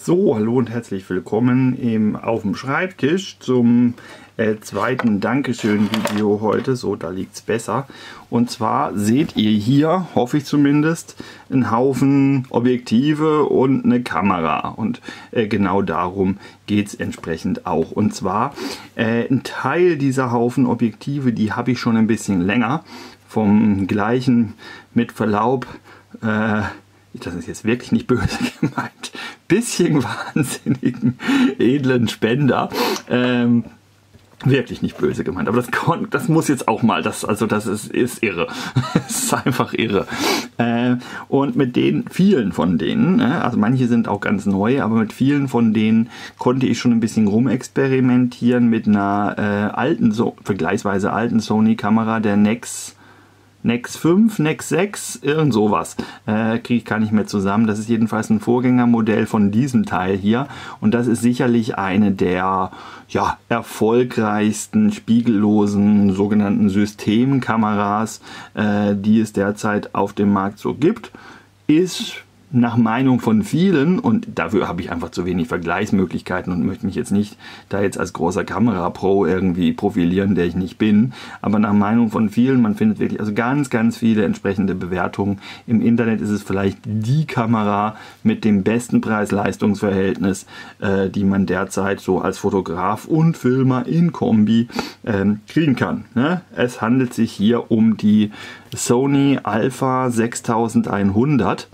So, hallo und herzlich willkommen auf dem Schreibtisch zum zweiten Dankeschön-Video heute. So, da liegt es besser. Und zwar seht ihr hier, hoffe ich zumindest, einen Haufen Objektive und eine Kamera. Und genau darum geht es entsprechend auch. Und zwar ein Teil dieser Haufen Objektive, die habe ich schon ein bisschen länger. Vom gleichen, mit Verlaub, das ist jetzt wirklich nicht böse gemeint, bisschen wahnsinnigen, edlen Spender. Wirklich nicht böse gemeint, aber das muss jetzt auch mal, das ist irre. Es ist einfach irre. Und mit vielen von denen, also manche sind auch ganz neu, aber mit vielen von denen konnte ich schon ein bisschen rumexperimentieren mit einer vergleichsweise alten Sony-Kamera, der NEX 5, NEX 6, irgend sowas. Kriege ich gar nicht mehr zusammen. Das ist jedenfalls ein Vorgängermodell von diesem Teil hier. Und das ist sicherlich eine der erfolgreichsten spiegellosen sogenannten Systemkameras, die es derzeit auf dem Markt so gibt. Ist nach Meinung von vielen, und dafür habe ich einfach zu wenig Vergleichsmöglichkeiten und möchte mich jetzt nicht da jetzt als großer Kamera-Pro irgendwie profilieren, der ich nicht bin, aber nach Meinung von vielen, man findet wirklich also ganz, ganz viele entsprechende Bewertungen. Im Internet ist es vielleicht die Kamera mit dem besten Preis-Leistungs-Verhältnis, die man derzeit so als Fotograf und Filmer in Kombi kriegen kann. Ne? Es handelt sich hier um die Sony Alpha 6100.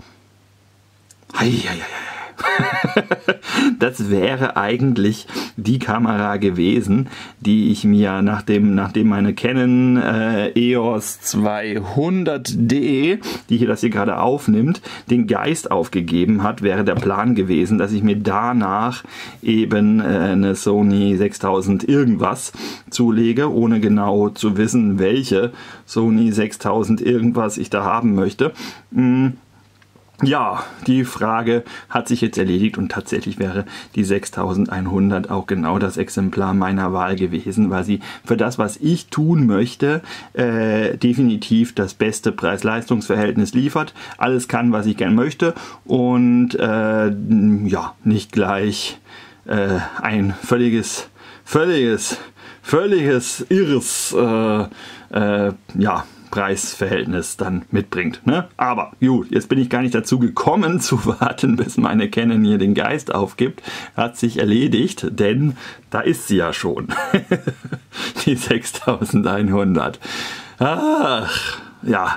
Das wäre eigentlich die Kamera gewesen, die ich mir, nachdem meine Canon EOS 200D, die das hier gerade aufnimmt, den Geist aufgegeben hat, wäre der Plan gewesen, dass ich mir danach eben eine Sony 6000 irgendwas zulege, ohne genau zu wissen, welche Sony 6000 irgendwas ich da haben möchte. Ja, die Frage hat sich jetzt erledigt und tatsächlich wäre die 6100 auch genau das Exemplar meiner Wahl gewesen, weil sie für das, was ich tun möchte, definitiv das beste Preis-Leistungs-Verhältnis liefert. Alles kann, was ich gern möchte und nicht gleich ein völliges irres Preisverhältnis dann mitbringt. Ne? Aber gut, jetzt bin ich gar nicht dazu gekommen zu warten, bis meine Canon hier den Geist aufgibt. Hat sich erledigt, denn da ist sie ja schon. Die 6100. Ach, ja,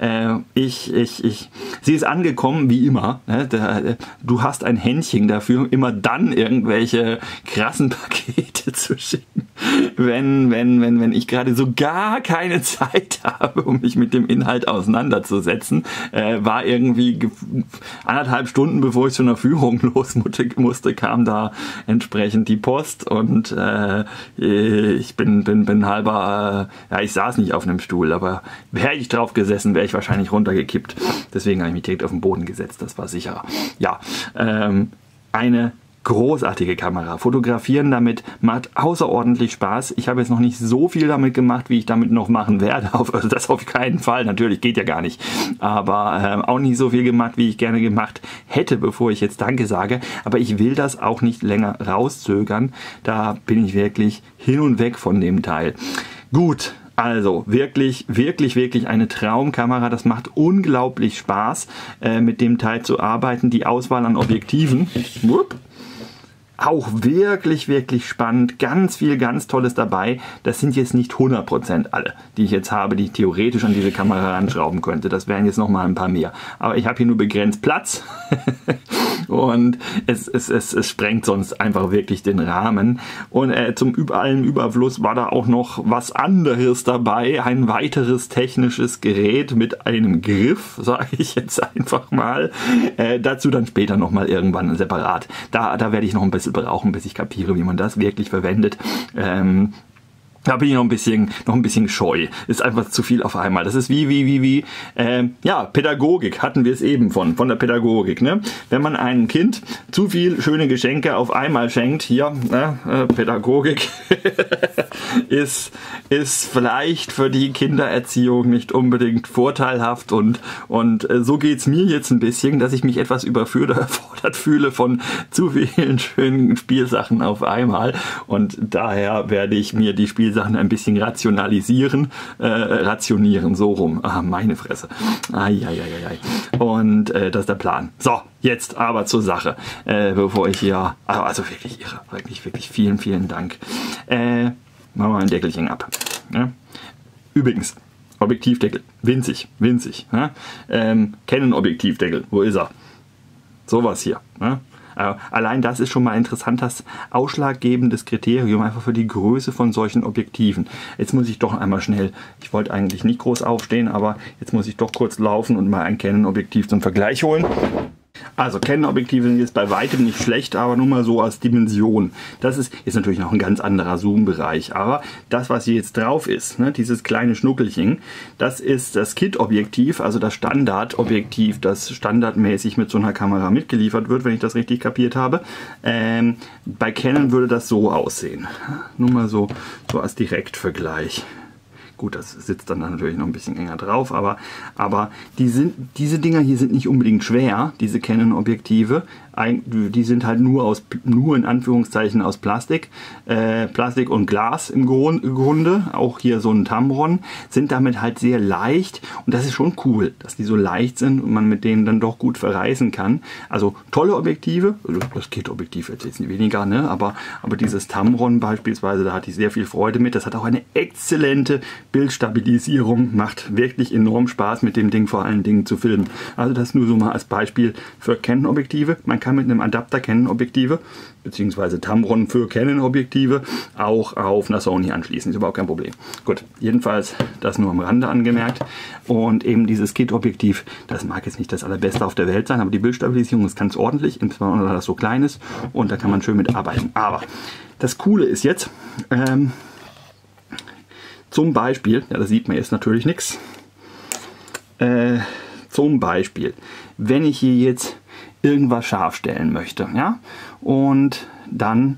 sie ist angekommen, wie immer. Ne? Du hast ein Händchen dafür, immer dann irgendwelche krassen Pakete zu schicken, wenn ich gerade so gar keine Zeit habe, um mich mit dem Inhalt auseinanderzusetzen. War irgendwie 1,5 Stunden, bevor ich zu einer Führung los musste, kam da entsprechend die Post und ich bin halber, ich saß nicht auf einem Stuhl, aber wäre ich drauf gesessen, wäre ich wahrscheinlich runtergekippt. Deswegen habe ich mich direkt auf den Boden gesetzt, das war sicherer. Ja, eine großartige Kamera. Fotografieren damit macht außerordentlich Spaß. Ich habe jetzt noch nicht so viel damit gemacht, wie ich damit noch machen werde. Also das auf keinen Fall. Natürlich, geht ja gar nicht. Aber auch nicht so viel gemacht, wie ich gerne gemacht hätte, bevor ich jetzt Danke sage. Aber ich will das auch nicht länger rauszögern. Da bin ich wirklich hin und weg von dem Teil. Gut. Also wirklich, wirklich, wirklich eine Traumkamera. Das macht unglaublich Spaß, mit dem Teil zu arbeiten. Die Auswahl an Objektiven, auch wirklich, wirklich spannend. Ganz viel, ganz Tolles dabei. Das sind jetzt nicht 100% alle, die ich jetzt habe, die ich theoretisch an diese Kamera ranschrauben könnte. Das wären jetzt nochmal ein paar mehr. Aber ich habe hier nur begrenzt Platz. Und es sprengt sonst einfach wirklich den Rahmen. Und zum allen Überfluss war da auch noch was anderes dabei. Ein weiteres technisches Gerät mit einem Griff, sage ich jetzt einfach mal. Dazu dann später nochmal irgendwann separat. Da werde ich noch ein bisschen brauchen, bis ich kapiere, wie man das wirklich verwendet. Da bin ich noch ein bisschen scheu. Ist einfach zu viel auf einmal. Das ist wie Pädagogik. Hatten wir es eben von der Pädagogik. Ne? Wenn man einem Kind zu viel schöne Geschenke auf einmal schenkt, hier, ne, Pädagogik, ist vielleicht für die Kindererziehung nicht unbedingt vorteilhaft und so geht es mir jetzt ein bisschen, dass ich mich etwas überfordert fühle von zu vielen schönen Spielsachen auf einmal und daher werde ich mir die Spielsachen ein bisschen rationieren, so rum. Ah, meine Fresse. Ai. Und das ist der Plan. So, jetzt aber zur Sache, bevor ich hier, also wirklich irre, wirklich vielen Dank. Machen wir mal ein Deckelchen ab. Ja? Übrigens, Objektivdeckel, winzig. Ja? Canon-Objektivdeckel, wo ist er? Sowas hier. Ja? Allein das ist schon mal ein interessantes, ausschlaggebendes Kriterium einfach für die Größe von solchen Objektiven. Jetzt muss ich doch einmal schnell, ich wollte eigentlich nicht groß aufstehen, aber jetzt muss ich doch kurz laufen und mal ein Canon-Objektiv zum Vergleich holen. Also Canon-Objektive sind jetzt bei weitem nicht schlecht, aber nur mal so als Dimension. Das ist natürlich noch ein ganz anderer Zoom-Bereich, aber das, was hier jetzt drauf ist, ne, dieses kleine Schnuckelchen, das ist das Kit-Objektiv, also das Standardobjektiv, das standardmäßig mit so einer Kamera mitgeliefert wird, wenn ich das richtig kapiert habe. Bei Canon würde das so aussehen. Nur mal so als Direktvergleich. Gut, das sitzt dann natürlich noch ein bisschen enger drauf, aber diese Dinger hier sind nicht unbedingt schwer, diese Canon-Objektive. Die sind halt nur in Anführungszeichen aus Plastik. Plastik und Glas im Grunde. Auch hier so ein Tamron. Sind damit halt sehr leicht. Und das ist schon cool, dass die so leicht sind und man mit denen dann doch gut verreisen kann. Also tolle Objektive. Das Kit-Objektiv jetzt nicht weniger, ne? Aber dieses Tamron beispielsweise, da hatte ich sehr viel Freude mit. Das hat auch eine exzellente Bildstabilisierung. Macht wirklich enorm Spaß mit dem Ding vor allen Dingen zu filmen. Also das nur so mal als Beispiel für Canon-Objektive. Man kann mit einem Adapter Canon-Objektive beziehungsweise Tamron für Canon-Objektive auch auf einer Sony anschließen. Ist überhaupt kein Problem. Gut, jedenfalls das nur am Rande angemerkt. Und eben dieses Kit-Objektiv, das mag jetzt nicht das allerbeste auf der Welt sein, aber die Bildstabilisierung ist ganz ordentlich, insbesondere weil das so klein ist und da kann man schön mit arbeiten. Aber das Coole ist jetzt, zum Beispiel, ja, da sieht man jetzt natürlich nichts, zum Beispiel, wenn ich hier jetzt irgendwas scharf stellen möchte, ja, und dann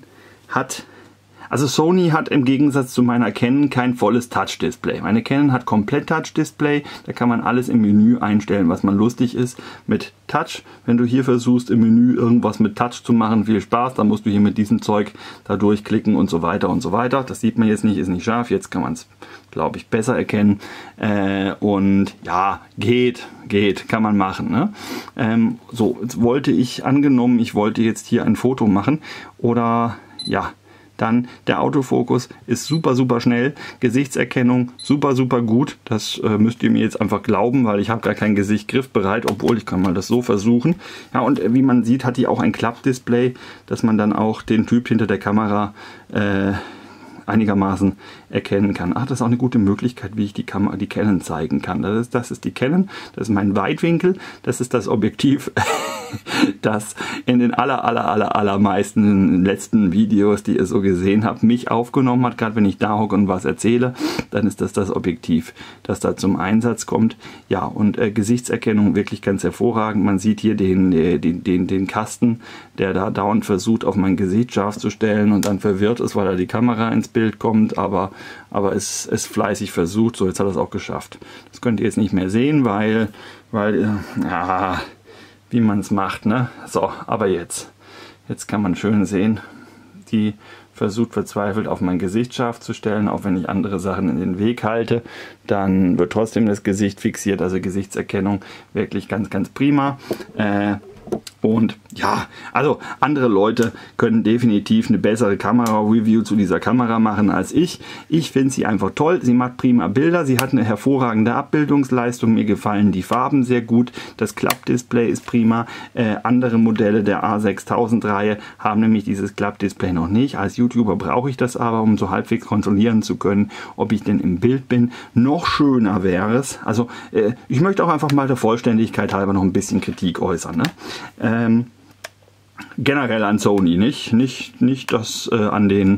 also Sony hat im Gegensatz zu meiner Canon kein volles Touch-Display. Meine Canon hat komplett Touch-Display, da kann man alles im Menü einstellen, was man lustig ist mit Touch. Wenn du hier versuchst im Menü irgendwas mit Touch zu machen, viel Spaß, dann musst du hier mit diesem Zeug da durchklicken und so weiter und so weiter. Das sieht man jetzt nicht, ist nicht scharf, jetzt kann man es, glaube ich, besser erkennen. Und ja, geht, kann man machen. Ne? So, jetzt wollte ich jetzt hier ein Foto machen oder ja, dann der Autofokus ist super schnell, Gesichtserkennung super gut, das müsst ihr mir jetzt einfach glauben, weil ich habe gar kein Gesicht griffbereit, obwohl ich kann mal das so versuchen. Ja, und wie man sieht, hat die auch ein Klappdisplay, dass man dann auch den Typ hinter der Kamera einigermaßen erkennen kann. Ach, das ist auch eine gute Möglichkeit, wie ich die Canon zeigen kann. Das ist die Canon, das ist mein Weitwinkel, das ist das Objektiv, das in den allermeisten letzten Videos, die ihr so gesehen habt, mich aufgenommen hat. Gerade wenn ich da hocke und was erzähle, dann ist das Objektiv, das da zum Einsatz kommt. Ja, und Gesichtserkennung wirklich ganz hervorragend. Man sieht hier den Kasten, der da dauernd versucht, auf mein Gesicht scharf zu stellen und dann verwirrt ist, weil da die Kamera ins Bild kommt, aber es ist fleißig versucht. So, jetzt hat er es auch geschafft. Das könnt ihr jetzt nicht mehr sehen, weil ja, wie man es macht, ne? So, aber jetzt kann man schön sehen, die versucht verzweifelt auf mein Gesicht scharf zu stellen, auch wenn ich andere Sachen in den Weg halte, dann wird trotzdem das Gesicht fixiert, also Gesichtserkennung wirklich ganz prima. Und ja, also andere Leute können definitiv eine bessere Kamera-Review zu dieser Kamera machen als ich. Ich finde sie einfach toll. Sie macht prima Bilder. Sie hat eine hervorragende Abbildungsleistung. Mir gefallen die Farben sehr gut. Das Klappdisplay ist prima. Andere Modelle der A6000-Reihe haben nämlich dieses Klappdisplay noch nicht. Als YouTuber brauche ich das aber, um so halbwegs kontrollieren zu können, ob ich denn im Bild bin. Noch schöner wäre es. Also ich möchte auch einfach mal der Vollständigkeit halber noch ein bisschen Kritik äußern. Ne? Generell an Sony, nicht das an den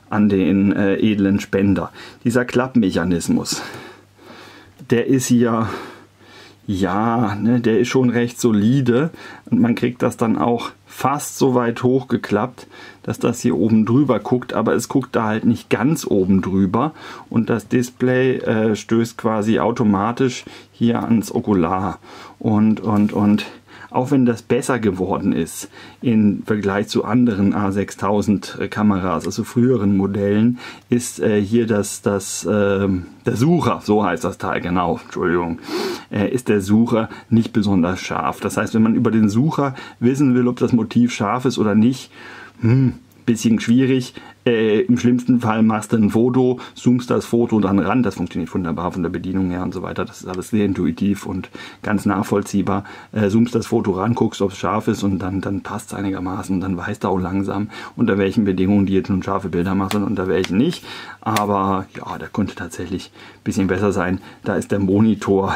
edlen Spender. Dieser Klappmechanismus, der ist hier ja, ne, der ist schon recht solide und man kriegt das dann auch fast so weit hochgeklappt, dass das hier oben drüber guckt, aber es guckt da halt nicht ganz oben drüber und das Display stößt quasi automatisch hier ans Okular und auch wenn das besser geworden ist im Vergleich zu anderen A6000 Kameras, also früheren Modellen, ist hier der Sucher, so heißt das Teil, genau, Entschuldigung, ist der Sucher nicht besonders scharf. Das heißt, wenn man über den Sucher wissen will, ob das Motiv scharf ist oder nicht, bisschen schwierig. Im schlimmsten Fall machst du ein Foto, zoomst das Foto dann ran. Das funktioniert wunderbar von der Bedienung her und so weiter. Das ist alles sehr intuitiv und ganz nachvollziehbar. Zoomst das Foto ran, guckst, ob es scharf ist und dann passt es einigermaßen. Dann weißt du auch langsam, unter welchen Bedingungen die jetzt nun scharfe Bilder machen und unter welchen nicht. Aber ja, der könnte tatsächlich ein bisschen besser sein. Da ist der Monitor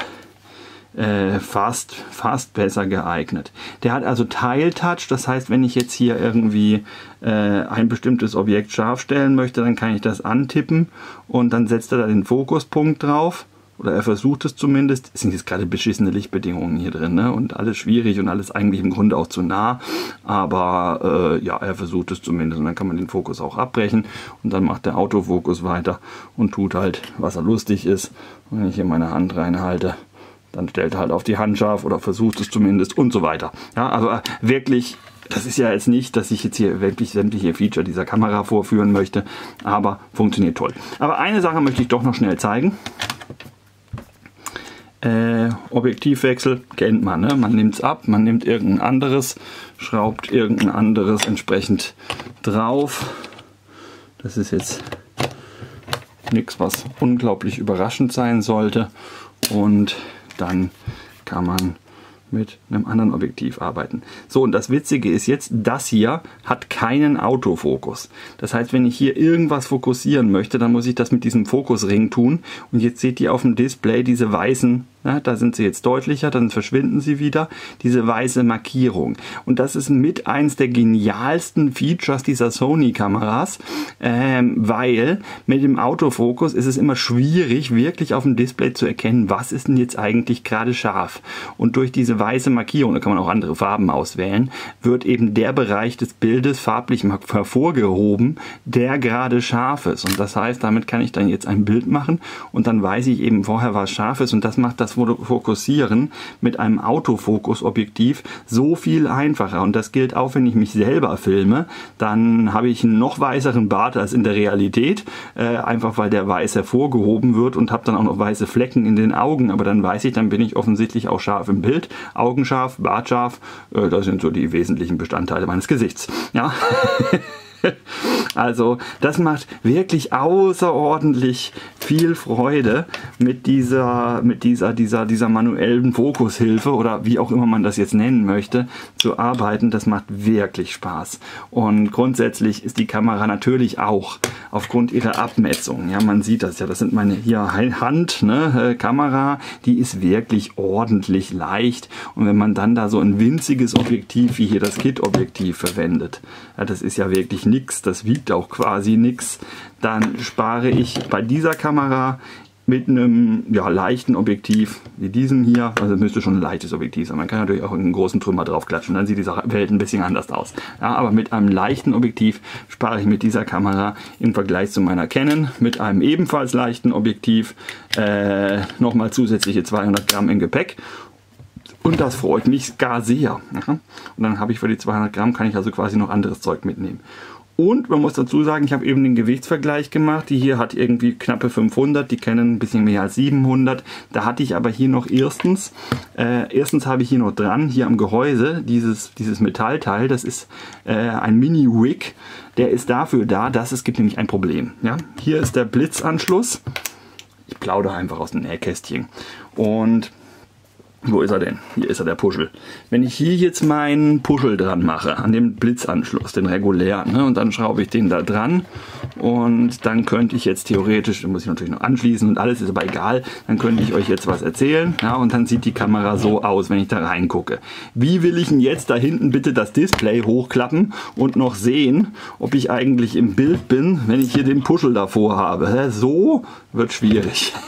fast besser geeignet. Der hat also Tile-Touch, das heißt, wenn ich jetzt hier irgendwie ein bestimmtes Objekt scharf stellen möchte, dann kann ich das antippen und dann setzt er da den Fokuspunkt drauf. Oder er versucht es zumindest. Es sind jetzt gerade beschissene Lichtbedingungen hier drin, ne? Und alles schwierig und alles eigentlich im Grunde auch zu nah. Aber ja, er versucht es zumindest. Und dann kann man den Fokus auch abbrechen. Und dann macht der Autofokus weiter und tut halt, was er lustig ist. Und wenn ich hier meine Hand reinhalte, dann stellt er halt auf die Hand scharf oder versucht es zumindest und so weiter. Ja, also wirklich, das ist ja jetzt nicht, dass ich jetzt hier wirklich sämtliche Feature dieser Kamera vorführen möchte, aber funktioniert toll. Aber eine Sache möchte ich doch noch schnell zeigen. Objektivwechsel kennt man, ne? Man nimmt es ab, man nimmt irgendein anderes, schraubt irgendein anderes entsprechend drauf. Das ist jetzt nichts, was unglaublich überraschend sein sollte. Und dann kann man mit einem anderen Objektiv arbeiten. So, und das Witzige ist jetzt, das hier hat keinen Autofokus. Das heißt, wenn ich hier irgendwas fokussieren möchte, dann muss ich das mit diesem Fokusring tun. Und jetzt seht ihr auf dem Display diese weißen, ja, da sind sie jetzt deutlicher, dann verschwinden sie wieder, diese weiße Markierung. Und das ist mit eins der genialsten Features dieser Sony-Kameras, weil mit dem Autofokus ist es immer schwierig, wirklich auf dem Display zu erkennen, was ist denn jetzt eigentlich gerade scharf. Und durch diese weiße Markierung, da kann man auch andere Farben auswählen, wird eben der Bereich des Bildes farblich hervorgehoben, der gerade scharf ist. Und das heißt, damit kann ich dann jetzt ein Bild machen und dann weiß ich eben vorher, was scharf ist, und das macht das Fokussieren mit einem Autofokus-Objektiv so viel einfacher. Und das gilt auch, wenn ich mich selber filme, dann habe ich einen noch weißeren Bart als in der Realität, einfach weil der weiß hervorgehoben wird, und habe dann auch noch weiße Flecken in den Augen, aber dann weiß ich, dann bin ich offensichtlich auch scharf im Bild. Augenscharf, bartscharf, das sind so die wesentlichen Bestandteile meines Gesichts. Ja. Also das macht wirklich außerordentlich viel Freude, mit dieser manuellen Fokushilfe oder wie auch immer man das jetzt nennen möchte, zu arbeiten. Das macht wirklich Spaß. Und grundsätzlich ist die Kamera natürlich auch aufgrund ihrer Abmessung, ja, man sieht das ja, das sind meine hier Hand, ne, Kamera, die ist wirklich ordentlich leicht, und wenn man dann da so ein winziges Objektiv wie hier das Kit-Objektiv verwendet, ja, das ist ja wirklich nichts, das wiegt auch quasi nichts, dann spare ich bei dieser Kamera mit einem leichten Objektiv wie diesem hier, also müsste schon ein leichtes Objektiv sein, man kann natürlich auch einen großen Trümmer drauf klatschen, dann sieht die Welt ein bisschen anders aus. Ja, aber mit einem leichten Objektiv spare ich mit dieser Kamera im Vergleich zu meiner Canon mit einem ebenfalls leichten Objektiv nochmal zusätzliche 200 Gramm im Gepäck. Und das freut mich gar sehr. Ja? Und dann habe ich für die 200 Gramm, kann ich also quasi noch anderes Zeug mitnehmen. Und man muss dazu sagen, ich habe eben den Gewichtsvergleich gemacht. Die hier hat irgendwie knappe 500, die Canon ein bisschen mehr als 700. Da hatte ich aber hier noch erstens habe ich hier noch dran, hier am Gehäuse, dieses Metallteil, das ist ein Mini-Rig. Der ist dafür da, dass es gibt nämlich ein Problem. Ja? Hier ist der Blitzanschluss. Ich plaudere einfach aus dem Nähkästchen. Und wo ist er denn? Hier ist er, der Puschel. Wenn ich hier jetzt meinen Puschel dran mache, an dem Blitzanschluss, den regulären, ne, und dann schraube ich den da dran, und dann könnte ich jetzt theoretisch, den muss ich natürlich noch anschließen und alles, ist aber egal, dann könnte ich euch jetzt was erzählen, ja, und dann sieht die Kamera so aus, wenn ich da reingucke. Wie will ich denn jetzt da hinten bitte das Display hochklappen und noch sehen, ob ich eigentlich im Bild bin, wenn ich hier den Puschel davor habe? So wird schwierig.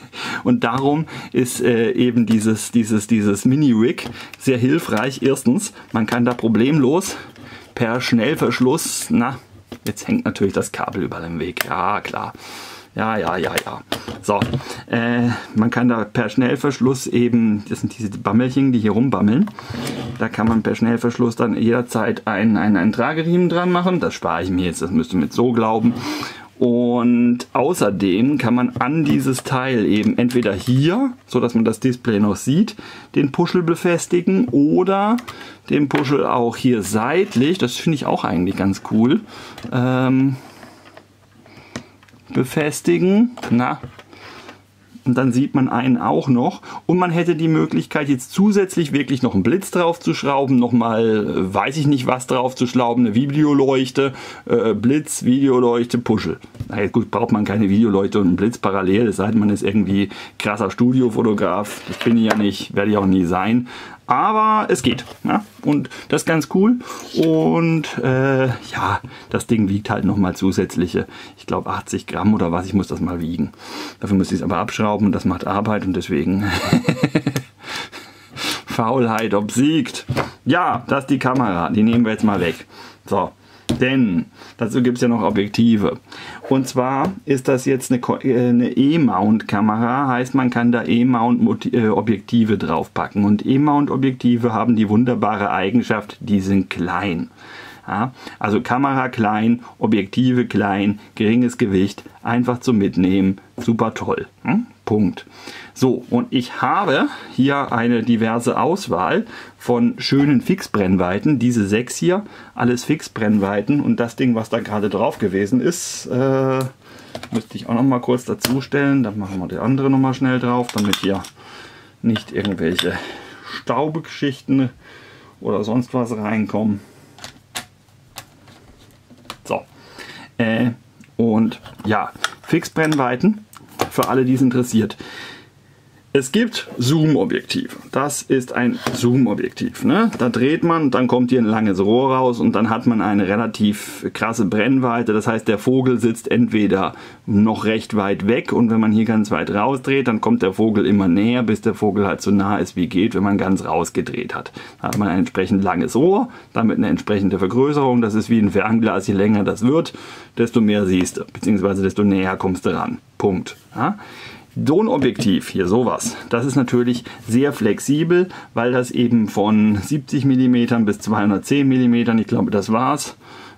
Und darum ist eben dieses Mini-Rig sehr hilfreich. Erstens, man kann da problemlos per Schnellverschluss, na, jetzt hängt natürlich das Kabel überall im Weg, ja klar. Ja. So, man kann da per Schnellverschluss eben, das sind diese Bammelchen, die hier rumbammeln, da kann man per Schnellverschluss dann jederzeit einen Trageriemen dran machen. Das spare ich mir jetzt, das müsst ihr mit so glauben. Und außerdem kann man an dieses Teil eben entweder hier, so dass man das Display noch sieht, den Puschel befestigen oder den Puschel auch hier seitlich, das finde ich auch eigentlich ganz cool, befestigen. Na, und dann sieht man einen auch noch. Und man hätte die Möglichkeit, jetzt zusätzlich wirklich noch einen Blitz drauf zu schrauben, nochmal, weiß ich nicht was drauf zu schrauben, eine Videoleuchte, Blitz, Videoleuchte, Puschel. Na ja, gut, braucht man keine Videoleuchte und einen Blitz parallel, es sei denn, man ist irgendwie krasser Studiofotograf. Das bin ich ja nicht, werde ich auch nie sein. Aber es geht. Ja? Und das ist ganz cool. Und ja, das Ding wiegt halt nochmal zusätzliche, ich glaube 80 Gramm oder was. Ich muss das mal wiegen. Dafür muss ich es aber abschrauben und das macht Arbeit und deswegen Faulheit obsiegt. Ja, das ist die Kamera. Die nehmen wir jetzt mal weg. So. Denn dazu gibt es ja noch Objektive. Und zwar ist das jetzt eine E-Mount-Kamera, heißt man kann da E-Mount-Objektive draufpacken. Und E-Mount-Objektive haben die wunderbare Eigenschaft, die sind klein. Ja, also Kamera klein, Objektive klein, geringes Gewicht, einfach zum Mitnehmen, super toll. Punkt. So, und ich habe hier eine diverse Auswahl von schönen Fixbrennweiten. Diese 6 hier, alles Fixbrennweiten. Und das Ding, was da gerade drauf gewesen ist, müsste ich auch noch mal kurz dazu stellen. Dann machen wir die andere noch mal schnell drauf, damit hier nicht irgendwelche Staubegeschichten oder sonst was reinkommen. So, und ja, Fixbrennweiten, für alle, die es interessiert. Es gibt Zoom-Objektive. Das ist ein Zoom-Objektiv. Ne? Da dreht man, dann kommt hier ein langes Rohr raus und dann hat man eine relativ krasse Brennweite. Das heißt, der Vogel sitzt entweder noch recht weit weg und wenn man hier ganz weit rausdreht, dann kommt der Vogel immer näher, bis der Vogel halt so nah ist wie geht, wenn man ganz rausgedreht hat. Da hat man ein entsprechend langes Rohr, damit eine entsprechende Vergrößerung. Das ist wie ein Fernglas. Je länger das wird, desto mehr siehst du, beziehungsweise desto näher kommst du ran. Punkt. Ja? So ein Objektiv, hier sowas, das ist natürlich sehr flexibel, weil das eben von 70 mm bis 210 mm, ich glaube das war's,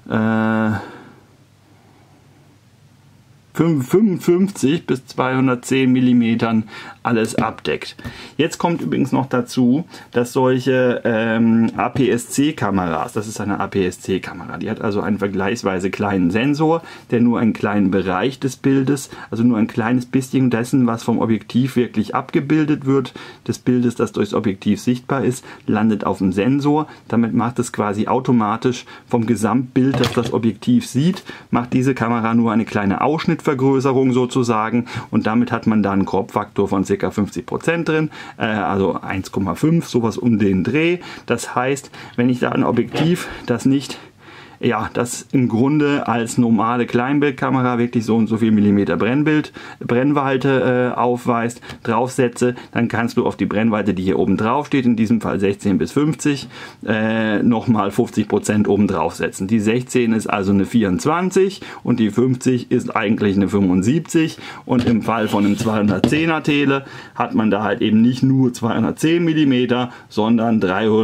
55 bis 210 mm alles abdeckt. Jetzt kommt übrigens noch dazu, dass solche APS-C-Kameras, das ist eine APS-C-Kamera, die hat also einen vergleichsweise kleinen Sensor, der nur einen kleinen Bereich des Bildes, also nur ein kleines bisschen dessen, was vom Objektiv wirklich abgebildet wird, des Bildes, das durchs Objektiv sichtbar ist, landet auf dem Sensor. Damit macht es quasi automatisch vom Gesamtbild, das das Objektiv sieht, macht diese Kamera nur eine kleine Ausschnittvergrößerung sozusagen und damit hat man dann einen Korbfaktor von ca. 50% drin, also 1,5, sowas um den Dreh. Das heißt, wenn ich da ein Objektiv, das nicht, ja, das im Grunde als normale Kleinbildkamera wirklich so und so viel Millimeter Brennweite aufweist, draufsetze, dann kannst du auf die Brennweite, die hier oben drauf steht, in diesem Fall 16 bis 50, nochmal 50% oben draufsetzen. Die 16 ist also eine 24 und die 50 ist eigentlich eine 75 und im Fall von einem 210er Tele hat man da halt eben nicht nur 210 mm, sondern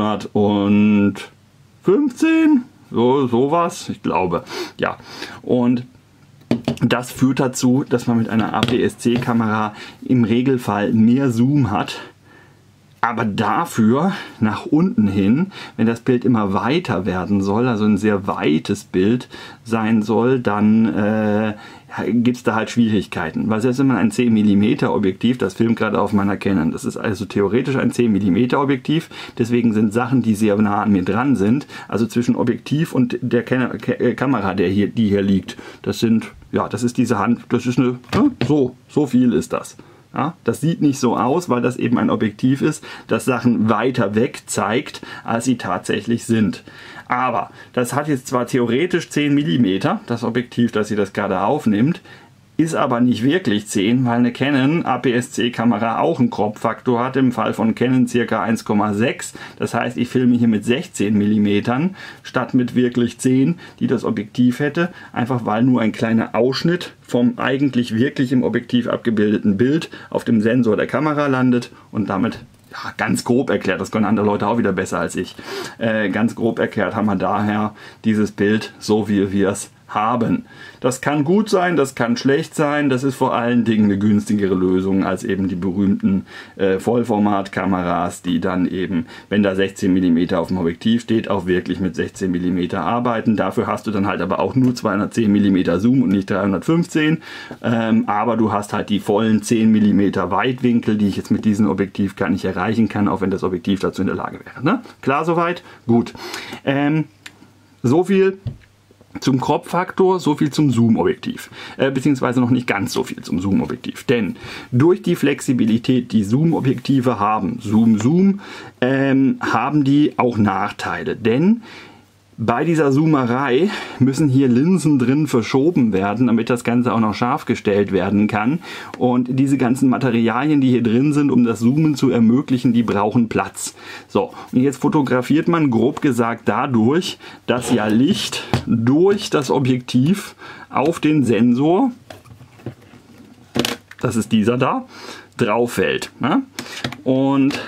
315, sowas, ich glaube, ja. Und das führt dazu, dass man mit einer APS-C-Kamera im Regelfall mehr Zoom hat, aber dafür nach unten hin, wenn das Bild immer weiter werden soll, also ein sehr weites Bild sein soll, dann gibt es da halt Schwierigkeiten. Weil selbst wenn man ein 10 mm Objektiv, das filmt gerade auf meiner Canon, das ist also theoretisch ein 10 mm Objektiv, deswegen sind Sachen, die sehr nah an mir dran sind, also zwischen Objektiv und der Kamera, die hier liegt, das sind, ja, das ist diese Hand, das ist eine, so viel ist das. Ja, das sieht nicht so aus, weil das eben ein Objektiv ist, das Sachen weiter weg zeigt, als sie tatsächlich sind. Aber das hat jetzt zwar theoretisch 10 mm, das Objektiv, das sie das gerade aufnimmt, ist aber nicht wirklich 10, weil eine Canon APS-C-Kamera auch einen Crop-Faktor hat, im Fall von Canon ca. 1,6. Das heißt, ich filme hier mit 16 mm statt mit wirklich 10, die das Objektiv hätte, einfach weil nur ein kleiner Ausschnitt vom eigentlich wirklich im Objektiv abgebildeten Bild auf dem Sensor der Kamera landet und damit, ja, ganz grob erklärt, das können andere Leute auch wieder besser als ich, ganz grob erklärt haben wir daher dieses Bild so, wie wir es haben. Das kann gut sein, das kann schlecht sein, das ist vor allen Dingen eine günstigere Lösung als eben die berühmten Vollformatkameras, die dann eben, wenn da 16 mm auf dem Objektiv steht, auch wirklich mit 16 mm arbeiten. Dafür hast du dann halt aber auch nur 210 mm Zoom und nicht 315, aber du hast halt die vollen 10 mm Weitwinkel, die ich jetzt mit diesem Objektiv gar nicht erreichen kann, auch wenn das Objektiv dazu in der Lage wäre. Ne? Klar soweit? Gut. So viel zum Crop-Faktor, so viel zum Zoom-Objektiv, beziehungsweise noch nicht ganz so viel zum Zoom-Objektiv, denn durch die Flexibilität, die Zoom-Objektive haben, haben die auch Nachteile, denn bei dieser Zoomerei müssen hier Linsen drin verschoben werden, damit das Ganze auch noch scharf gestellt werden kann. Und diese ganzen Materialien, die hier drin sind, um das Zoomen zu ermöglichen, die brauchen Platz. So, und jetzt fotografiert man grob gesagt dadurch, dass ja Licht durch das Objektiv auf den Sensor, das ist dieser da, drauf fällt. Ne? Und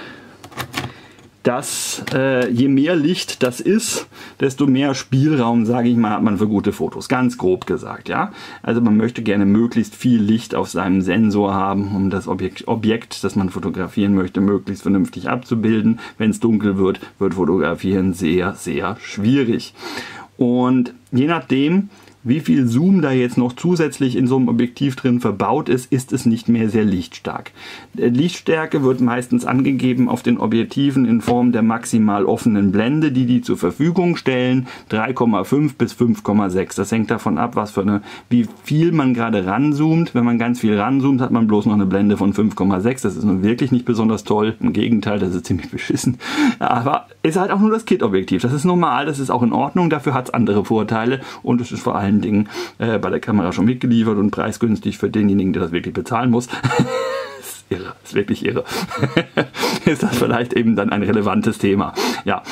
dass je mehr Licht das ist, desto mehr Spielraum, sage ich mal, hat man für gute Fotos. Ganz grob gesagt, ja. Also man möchte gerne möglichst viel Licht auf seinem Sensor haben, um das Objekt, das man fotografieren möchte, möglichst vernünftig abzubilden. Wenn es dunkel wird, wird Fotografieren sehr, sehr schwierig. Und je nachdem, wie viel Zoom da jetzt noch zusätzlich in so einem Objektiv drin verbaut ist, ist es nicht mehr sehr lichtstark. Lichtstärke wird meistens angegeben auf den Objektiven in Form der maximal offenen Blende, die zur Verfügung stellen, 3,5 bis 5,6. Das hängt davon ab, wie viel man gerade ranzoomt. Wenn man ganz viel ranzoomt, hat man bloß noch eine Blende von 5,6. Das ist nun wirklich nicht besonders toll. Im Gegenteil, das ist ziemlich beschissen. Aber ist halt auch nur das Kit-Objektiv. Das ist normal, das ist auch in Ordnung. Dafür hat es andere Vorteile und es ist vor allem Dingen bei der Kamera schon mitgeliefert und preisgünstig für denjenigen, der das wirklich bezahlen muss. Ist irre, ist wirklich irre. Ist das vielleicht eben dann ein relevantes Thema. Ja,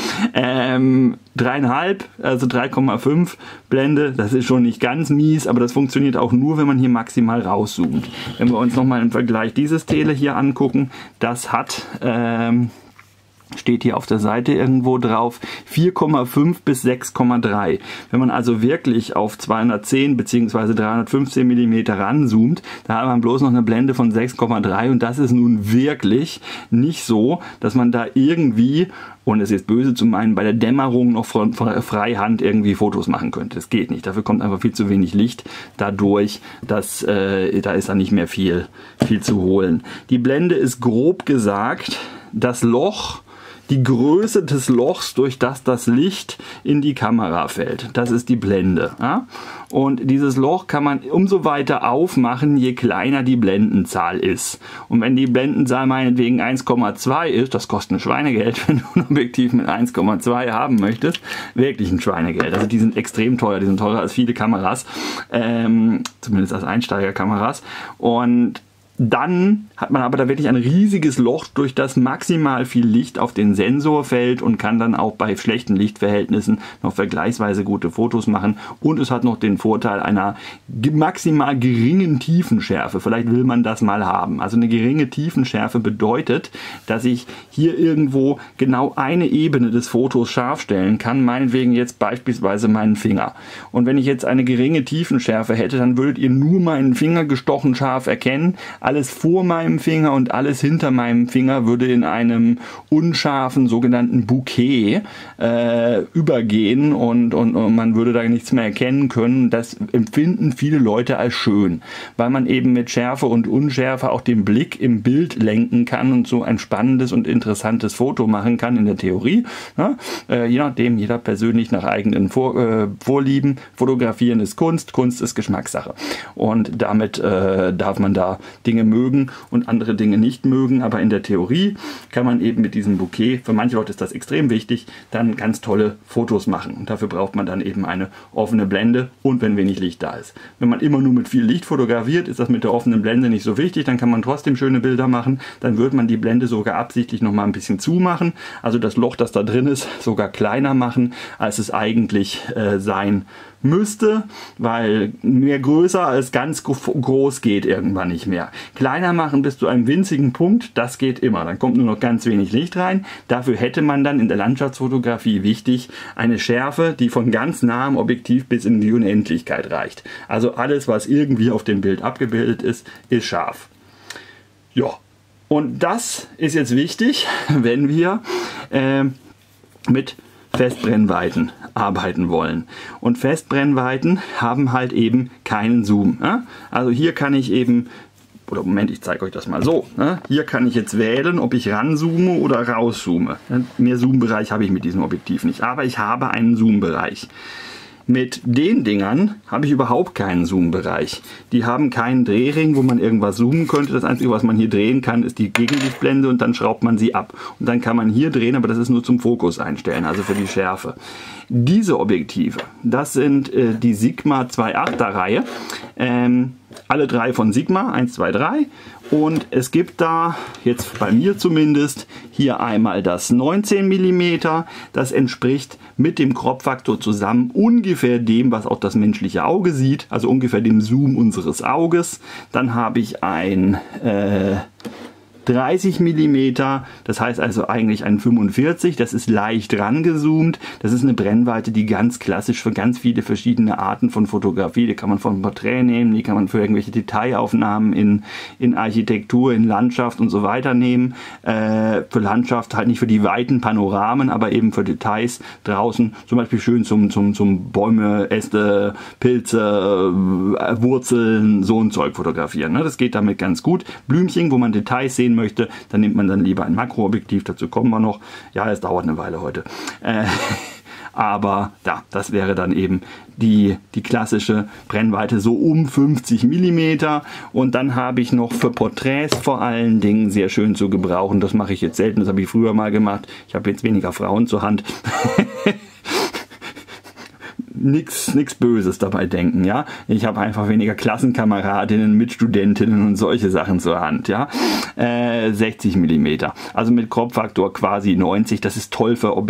3,5, also 3,5 Blende, das ist schon nicht ganz mies, aber das funktioniert auch nur, wenn man hier maximal rauszoomt. Wenn wir uns nochmal im Vergleich dieses Tele hier angucken, das hat steht hier auf der Seite irgendwo drauf, 4,5 bis 6,3. Wenn man also wirklich auf 210 bzw. 315 mm ranzoomt, da hat man bloß noch eine Blende von 6,3 und das ist nun wirklich nicht so, dass man da irgendwie, und es ist böse zu meinen, bei der Dämmerung noch von Freihand irgendwie Fotos machen könnte. Das geht nicht. Dafür kommt einfach viel zu wenig Licht dadurch, dass da ist dann nicht mehr viel zu holen. Die Blende ist grob gesagt das Loch, die Größe des Lochs, durch das Licht in die Kamera fällt. Das ist die Blende. Ja? Und dieses Loch kann man umso weiter aufmachen, je kleiner die Blendenzahl ist. Und wenn die Blendenzahl meinetwegen 1,2 ist, das kostet ein Schweinegeld, wenn du ein Objektiv mit 1,2 haben möchtest, wirklich ein Schweinegeld. Also die sind extrem teuer, die sind teurer als viele Kameras, zumindest als Einsteigerkameras. Und dann hat man aber da wirklich ein riesiges Loch, durch das maximal viel Licht auf den Sensor fällt und kann dann auch bei schlechten Lichtverhältnissen noch vergleichsweise gute Fotos machen. Und es hat noch den Vorteil einer maximal geringen Tiefenschärfe. Vielleicht will man das mal haben. Also eine geringe Tiefenschärfe bedeutet, dass ich hier irgendwo genau eine Ebene des Fotos scharf stellen kann. Meinetwegen jetzt beispielsweise meinen Finger. Und wenn ich jetzt eine geringe Tiefenschärfe hätte, dann würdet ihr nur meinen Finger gestochen scharf erkennen. Alles vor meinem Finger und alles hinter meinem Finger würde in einem unscharfen sogenannten Bouquet übergehen und man würde da nichts mehr erkennen können. Das empfinden viele Leute als schön, weil man eben mit Schärfe und Unschärfe auch den Blick im Bild lenken kann und so ein spannendes und interessantes Foto machen kann in der Theorie. Ne? Je nachdem, jeder persönlich nach eigenen Vorlieben. Fotografieren ist Kunst, Kunst ist Geschmackssache. Und damit darf man da Dinge Dinge mögen und andere Dinge nicht mögen. Aber in der Theorie kann man eben mit diesem Bouquet, für manche Leute ist das extrem wichtig, dann ganz tolle Fotos machen. Und dafür braucht man dann eben eine offene Blende und wenn wenig Licht da ist. Wenn man immer nur mit viel Licht fotografiert, ist das mit der offenen Blende nicht so wichtig. Dann kann man trotzdem schöne Bilder machen. Dann wird man die Blende sogar absichtlich nochmal ein bisschen zumachen. Also das Loch, das da drin ist, sogar kleiner machen, als es eigentlich sein müsste, weil mehr größer als ganz groß geht irgendwann nicht mehr. Kleiner machen bis zu einem winzigen Punkt, das geht immer. Dann kommt nur noch ganz wenig Licht rein. Dafür hätte man dann in der Landschaftsfotografie wichtig eine Schärfe, die von ganz nah am Objektiv bis in die Unendlichkeit reicht. Also alles, was irgendwie auf dem Bild abgebildet ist, ist scharf. Ja, und das ist jetzt wichtig, wenn wir mit Festbrennweiten arbeiten wollen. Und Festbrennweiten haben halt eben keinen Zoom. Also hier kann ich eben, oder Moment, ich zeige euch das mal so. Hier kann ich jetzt wählen, ob ich ranzoome oder rauszoome. Mehr Zoom-Bereich habe ich mit diesem Objektiv nicht, aber ich habe einen Zoom-Bereich. Mit den Dingern habe ich überhaupt keinen Zoom-Bereich. Die haben keinen Drehring, wo man irgendwas zoomen könnte. Das Einzige, was man hier drehen kann, ist die Gegenlichtblende und dann schraubt man sie ab. Und dann kann man hier drehen, aber das ist nur zum Fokus einstellen, also für die Schärfe. Diese Objektive, das sind die Sigma 2.8er Reihe. Alle drei von Sigma, 1, 2, 3. Und es gibt da, jetzt bei mir zumindest, hier einmal das 19 mm. Das entspricht mit dem Crop-Faktor zusammen ungefähr dem, was auch das menschliche Auge sieht. Also ungefähr dem Zoom unseres Auges. Dann habe ich ein 30 mm, das heißt also eigentlich ein 45, das ist leicht rangezoomt. Das ist eine Brennweite, die ganz klassisch für ganz viele verschiedene Arten von Fotografie, die kann man von Porträt nehmen, die kann man für irgendwelche Detailaufnahmen in Architektur, in Landschaft und so weiter nehmen. Für Landschaft halt nicht für die weiten Panoramen, aber eben für Details draußen, zum Beispiel schön zum Bäume, Äste, Pilze, Wurzeln, so ein Zeug fotografieren. Das geht damit ganz gut. Blümchen, wo man Details sehen möchte, dann nimmt man dann lieber ein Makroobjektiv, dazu kommen wir noch. Ja, es dauert eine Weile heute. Aber ja, das wäre dann eben die klassische Brennweite so um 50 mm. Und dann habe ich noch für Porträts vor allen Dingen sehr schön zu gebrauchen. Das mache ich jetzt selten, das habe ich früher mal gemacht. Ich habe jetzt weniger Frauen zur Hand. Nichts Böses dabei denken, ja. Ich habe einfach weniger Klassenkameradinnen, Mitstudentinnen und solche Sachen zur Hand, ja. 60 mm, also mit Crop-Faktor quasi 90. Das ist toll für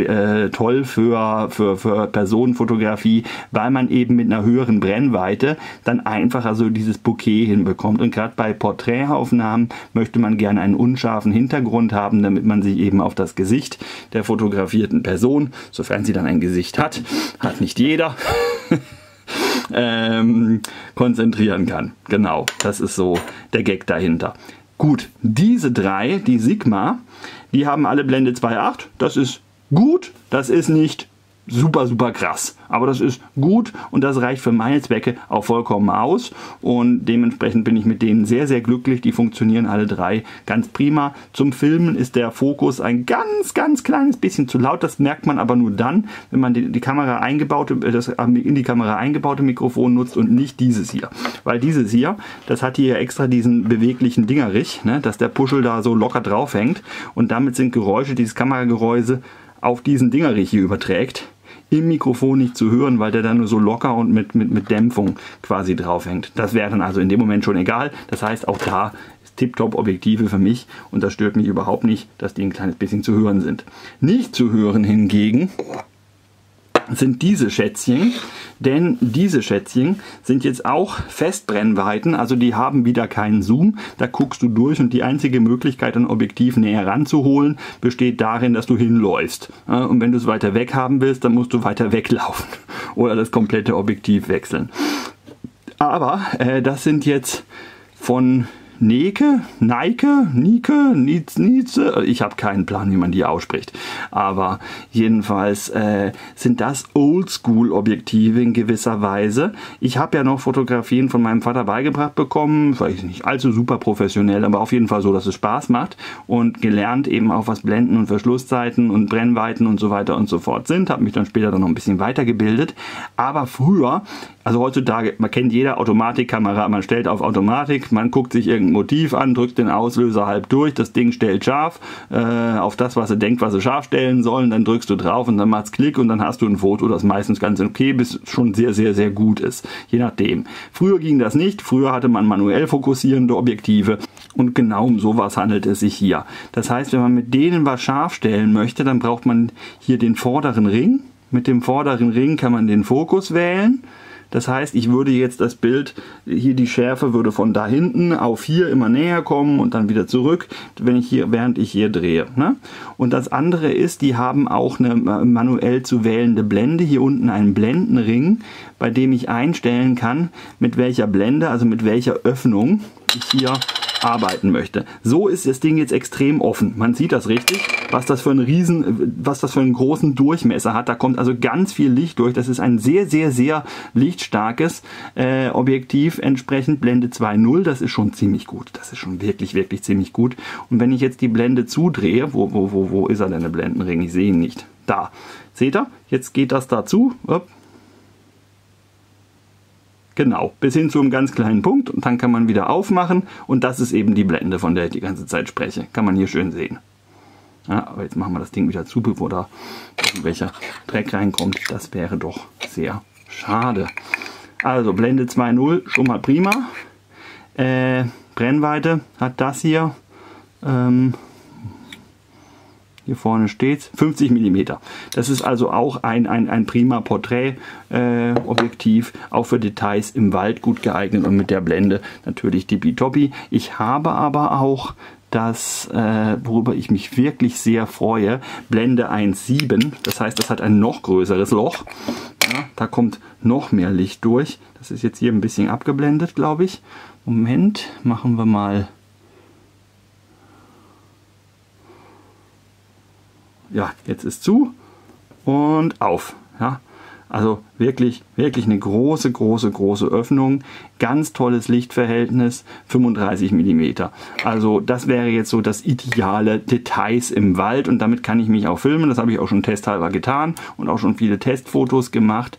Personenfotografie, weil man eben mit einer höheren Brennweite dann einfacher so dieses Bouquet hinbekommt. Und gerade bei Porträtaufnahmen möchte man gerne einen unscharfen Hintergrund haben, damit man sich eben auf das Gesicht der fotografierten Person, sofern sie dann ein Gesicht hat nicht jeder, konzentrieren kann. Genau, das ist so der Gag dahinter. Gut, diese drei, die Sigma, die haben alle Blende 2.8. Das ist gut, das ist nicht super krass, aber das ist gut und das reicht für meine Zwecke auch vollkommen aus und dementsprechend bin ich mit denen sehr glücklich. Die funktionieren alle drei ganz prima. Zum Filmen ist der Fokus ein ganz kleines bisschen zu laut, das merkt man aber nur dann, wenn man das in die Kamera eingebaute Mikrofon nutzt und nicht dieses hier, weil dieses hier, das hat hier extra diesen beweglichen Dingerich, ne, dass der Puschel da so locker drauf hängt und damit sind Geräusche, dieses Kameragehäuse auf diesen Dingerich hier überträgt, im Mikrofon nicht zu hören, weil der dann nur so locker und mit Dämpfung quasi draufhängt. Das wäre dann also in dem Moment schon egal. Das heißt, auch da ist Tip-Top Objektive für mich und das stört mich überhaupt nicht, dass die ein kleines bisschen zu hören sind. Nicht zu hören hingegen sind diese Schätzchen, denn diese Schätzchen sind jetzt auch Festbrennweiten, also die haben wieder keinen Zoom, da guckst du durch und die einzige Möglichkeit, ein Objektiv näher ranzuholen, besteht darin, dass du hinläufst. Und wenn du es weiter weg haben willst, dann musst du weiter weglaufen oder das komplette Objektiv wechseln. Aber das sind jetzt von Nike, ich habe keinen Plan, wie man die ausspricht, aber jedenfalls sind das Oldschool-Objektive in gewisser Weise. Ich habe ja noch Fotografien von meinem Vater beigebracht bekommen, vielleicht nicht allzu super professionell, aber auf jeden Fall so, dass es Spaß macht und gelernt eben auch, was Blenden und Verschlusszeiten und Brennweiten und so weiter und so fort sind, habe mich dann später noch ein bisschen weitergebildet, aber früher, Also heutzutage, man kennt jeder Automatikkamera, man stellt auf Automatik, man guckt sich irgendein Motiv an, drückt den Auslöser halb durch, das Ding stellt scharf auf das, was er denkt, was er scharf stellen soll, dann drückst du drauf und dann macht's Klick und dann hast du ein Foto, das meistens ganz okay bis schon sehr, sehr, sehr gut ist. Je nachdem. Früher ging das nicht, früher hatte man manuell fokussierende Objektive und genau um sowas handelt es sich hier. Das heißt, wenn man mit denen was scharf stellen möchte, dann braucht man hier den vorderen Ring. Mit dem vorderen Ring kann man den Fokus wählen. Das heißt, ich würde jetzt das Bild, hier die Schärfe würde von da hinten auf hier immer näher kommen und dann wieder zurück, während ich hier drehe. Ne? Und das andere ist, die haben auch eine manuell zu wählende Blende. Hier unten einen Blendenring, bei dem ich einstellen kann, mit welcher Blende, also mit welcher Öffnung ich hier arbeiten möchte. So ist das Ding jetzt extrem offen. Man sieht das richtig, was das für einen großen Durchmesser hat. Da kommt also ganz viel Licht durch. Das ist ein sehr, sehr, sehr lichtstarkes Objektiv, entsprechend Blende 2.0. Das ist schon ziemlich gut. Das ist schon wirklich, wirklich ziemlich gut. Und wenn ich jetzt die Blende zudrehe, wo ist er denn, der Blendenring? Ich sehe ihn nicht. Da. Seht ihr? Jetzt geht das dazu. Genau, bis hin zu einem ganz kleinen Punkt und dann kann man wieder aufmachen und das ist eben die Blende, von der ich die ganze Zeit spreche. Kann man hier schön sehen. Ja, aber jetzt machen wir das Ding wieder zu, bevor da irgendwelcher Dreck reinkommt. Das wäre doch sehr schade. Also Blende 2.0 schon mal prima. Brennweite hat das hier. Hier vorne steht 50 mm. Das ist also auch ein prima Porträtobjektiv, auch für Details im Wald gut geeignet und mit der Blende natürlich tippitoppi. Ich habe aber auch das, worüber ich mich wirklich sehr freue, Blende 1.7. Das heißt, das hat ein noch größeres Loch. Ja, da kommt noch mehr Licht durch. Das ist jetzt hier ein bisschen abgeblendet, glaube ich. Moment, machen wir mal. Ja, jetzt ist zu und auf. Ja, also wirklich, wirklich eine große, große, große Öffnung. Ganz tolles Lichtverhältnis, 35 mm. Also das wäre jetzt so das ideale Details im Wald und damit kann ich mich auch filmen. Das habe ich auch schon testhalber getan und auch schon viele Testfotos gemacht.